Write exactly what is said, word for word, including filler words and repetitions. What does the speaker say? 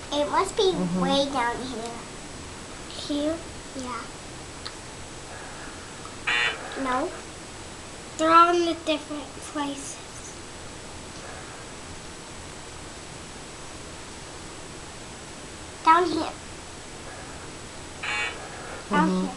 It must be Mhm. way down here. Here? Yeah. No. They're all in the different places. Down here. Down Mhm. here.